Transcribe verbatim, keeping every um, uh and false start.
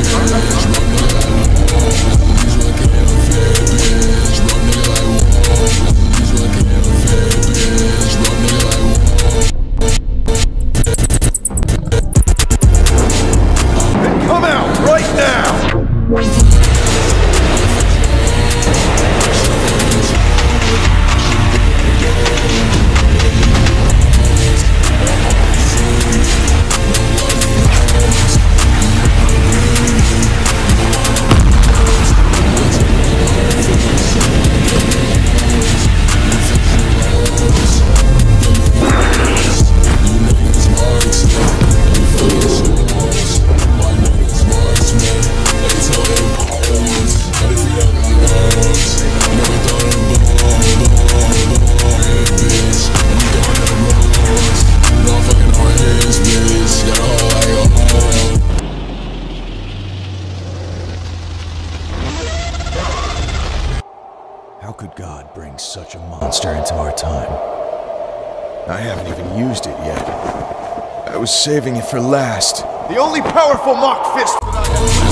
How could God bring such a monster into our time? I haven't even used it yet. I was saving it for last. The only powerful mock fist that I have.